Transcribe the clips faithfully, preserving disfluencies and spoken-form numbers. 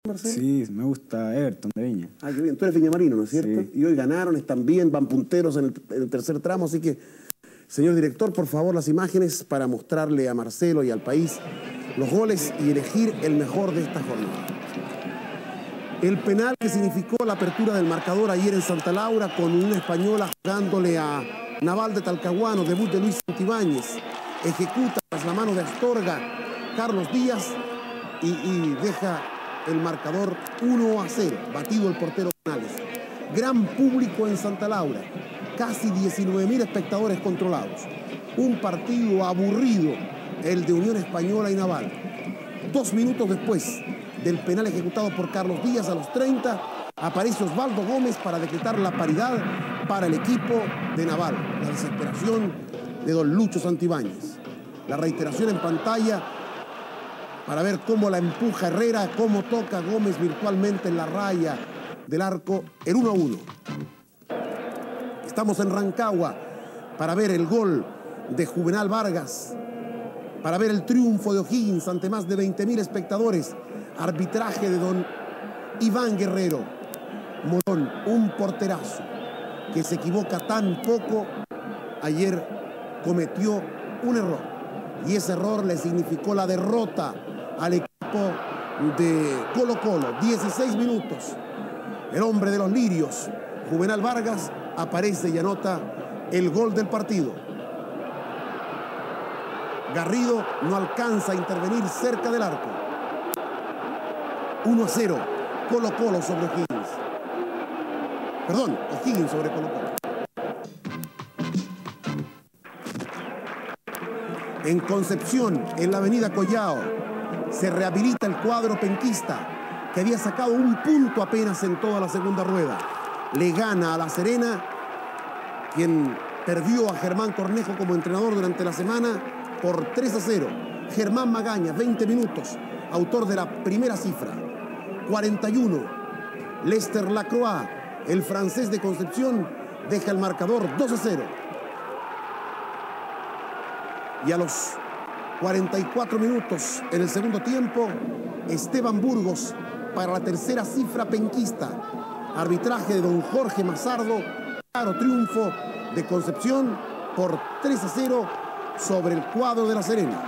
Marcelo? Sí, me gusta Everton de Viña. Ah, qué bien. Tú eres viñamarino, ¿no es cierto? Sí. Y hoy ganaron, están bien, van punteros en el, en el tercer tramo, así que, señor director, por favor, las imágenes para mostrarle a Marcelo y al país los goles y elegir el mejor de esta jornada. El penal que significó la apertura del marcador ayer en Santa Laura con una española jugándole a Naval de Talcahuano, debut de Luis Santibáñez, ejecuta tras la mano de Astorga Carlos Díaz y, y deja el marcador uno a cero, batido el portero Canales. Gran público en Santa Laura, casi diecinueve mil espectadores controlados. Un partido aburrido, el de Unión Española y Naval. Dos minutos después del penal ejecutado por Carlos Díaz a los treinta, aparece Osvaldo Gómez para decretar la paridad para el equipo de Naval. La desesperación de don Lucho Santibáñez. La reiteración en pantalla para ver cómo la empuja Herrera, cómo toca Gómez virtualmente en la raya del arco, el uno a uno. Estamos en Rancagua para ver el gol de Juvenal Vargas, para ver el triunfo de O'Higgins ante más de veinte mil espectadores. Arbitraje de don Iván Guerrero. Morón, un porterazo que se equivoca tan poco, ayer cometió un error. Y ese error le significó la derrota al equipo de Colo Colo. dieciséis minutos. El hombre de los lirios, Juvenal Vargas, aparece y anota el gol del partido. Garrido no alcanza a intervenir cerca del arco. uno a cero, Colo Colo sobre O'Higgins. Perdón, O'Higgins sobre Colo Colo. En Concepción, en la avenida Collao, se rehabilita el cuadro penquista, que había sacado un punto apenas en toda la segunda rueda. Le gana a La Serena, quien perdió a Germán Cornejo como entrenador durante la semana, por tres a cero. Germán Magaña, veinte minutos, autor de la primera cifra. cuarenta y uno. Lester Lacroix, el francés de Concepción, deja el marcador dos a cero. Y a los cuarenta y cuatro minutos en el segundo tiempo, Esteban Burgos para la tercera cifra penquista. Arbitraje de don Jorge Mazardo. Claro triunfo de Concepción por tres a cero sobre el cuadro de La Serena.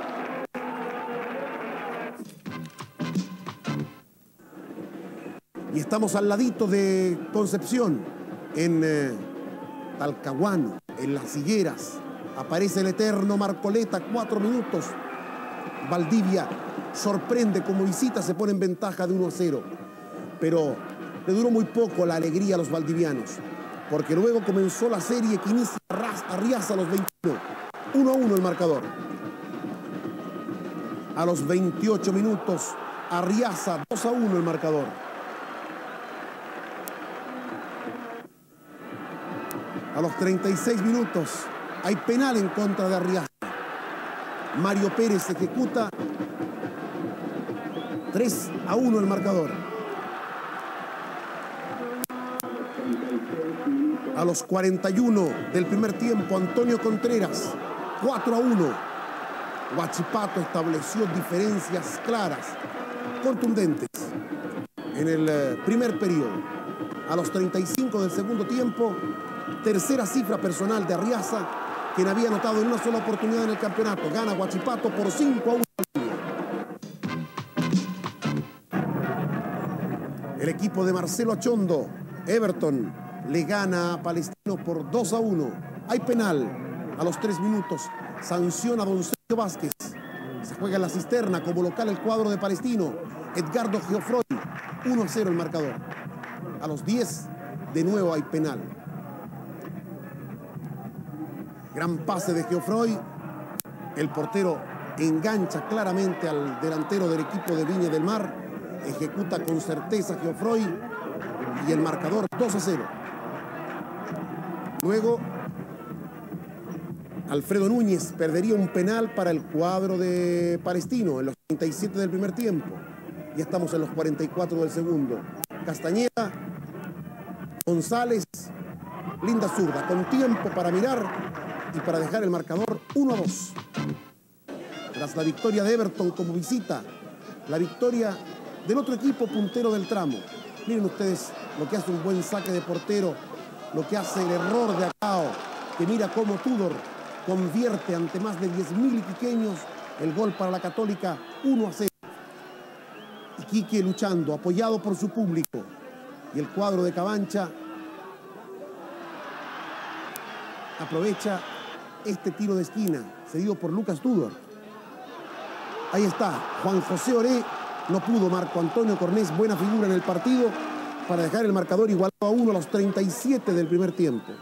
Y estamos al ladito de Concepción, en eh, Talcahuano, en Las Higueras. Aparece el eterno Marcoleta, cuatro minutos. Valdivia sorprende como visita, se pone en ventaja de uno a cero. Pero le duró muy poco la alegría a los valdivianos, porque luego comenzó la serie que inicia Arriaza a los veintiuno. uno a uno el marcador. A los veintiocho minutos, Arriaza, dos a uno el marcador. A los treinta y seis minutos, hay penal en contra de Arriaza. Mario Pérez ejecuta. tres a uno el marcador. A los cuarenta y uno del primer tiempo, Antonio Contreras, cuatro a uno. Huachipato estableció diferencias claras, contundentes, en el primer periodo. A los treinta y cinco del segundo tiempo, tercera cifra personal de Arriaza, quien había anotado en una sola oportunidad en el campeonato. Gana Huachipato por cinco a uno. El equipo de Marcelo Achondo, Everton, le gana a Palestino por dos a uno. Hay penal a los tres minutos. Sanciona a don Sergio Vázquez. Se juega en la cisterna como local el cuadro de Palestino. Edgardo Geoffroy, uno a cero el marcador. A los diez, de nuevo hay penal. Gran pase de Geoffroy. El portero engancha claramente al delantero del equipo de Viña del Mar. Ejecuta con certeza Geoffroy. Y el marcador dos a cero. Luego, Alfredo Núñez perdería un penal para el cuadro de Palestino en los treinta y siete del primer tiempo. Ya estamos en los cuarenta y cuatro del segundo. Castañeda, González, linda zurda, con tiempo para mirar y para dejar el marcador uno a dos. Tras la victoria de Everton como visita, la victoria del otro equipo puntero del tramo. Miren ustedes lo que hace un buen saque de portero, lo que hace el error de Acao, que mira cómo Tudor convierte ante más de diez mil iquiqueños el gol para la Católica, uno a cero. Iquique luchando, apoyado por su público. Y el cuadro de Cabancha aprovecha este tiro de esquina, cedido por Lucas Tudor. Ahí está, Juan José Oré, no pudo Marco Antonio Cornés, buena figura en el partido para dejar el marcador igualado a uno a los treinta y siete del primer tiempo.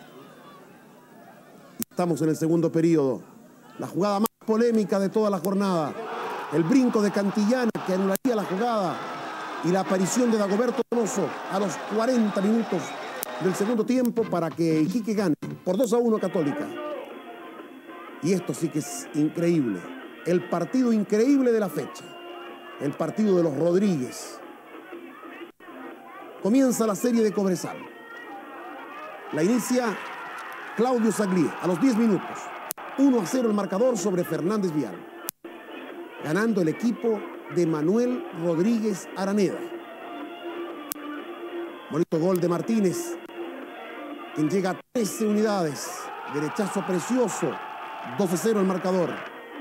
Estamos en el segundo periodo, la jugada más polémica de toda la jornada, el brinco de Cantillana que anularía la jugada y la aparición de Dagoberto Donoso a los cuarenta minutos del segundo tiempo para que Iquique gane por dos a uno Católica. Y esto sí que es increíble. El partido increíble de la fecha. El partido de los Rodríguez. Comienza la serie de Cobresal. La inicia Claudio Zaglié a los diez minutos. uno a cero el marcador sobre Fernández Vial. Ganando el equipo de Manuel Rodríguez Araneda. Bonito gol de Martínez, quien llega a trece unidades. Derechazo precioso. dos a cero el marcador.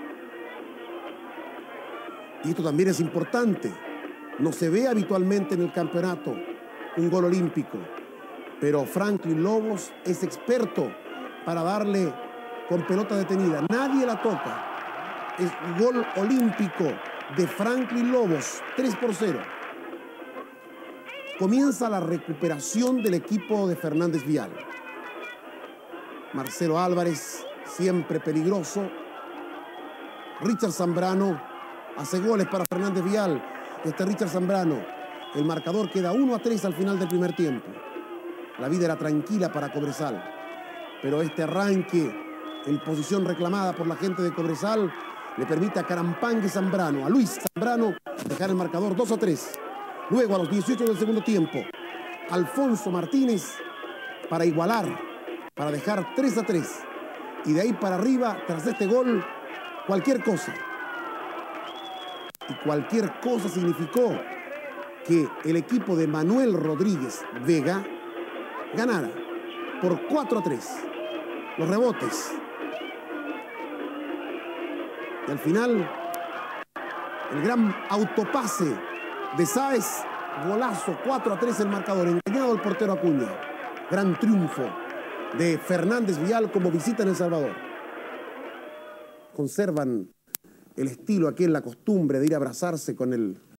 Y esto también es importante. No se ve habitualmente en el campeonato un gol olímpico. Pero Franklin Lobos es experto para darle con pelota detenida. Nadie la toca. Es gol olímpico de Franklin Lobos, tres por cero. Comienza la recuperación del equipo de Fernández Vial. Marcelo Álvarez, siempre peligroso. Richard Zambrano hace goles para Fernández Vial. Este Richard Zambrano. El marcador queda uno a tres al final del primer tiempo. La vida era tranquila para Cobresal. Pero este arranque en posición reclamada por la gente de Cobresal le permite a Carampangue Zambrano, a Luis Zambrano, dejar el marcador dos a tres. Luego a los dieciocho del segundo tiempo, Alfonso Martínez para igualar, para dejar tres a tres. Y de ahí para arriba, tras este gol, cualquier cosa. Y cualquier cosa significó que el equipo de Manuel Rodríguez Vega ganara por cuatro a tres. Los rebotes. Y al final, el gran autopase de Sáez, golazo, cuatro a tres el marcador, engañado el portero Acuña. Gran triunfo de Fernández Vial como visita en El Salvador. Conservan el estilo aquí en la costumbre de ir a abrazarse con el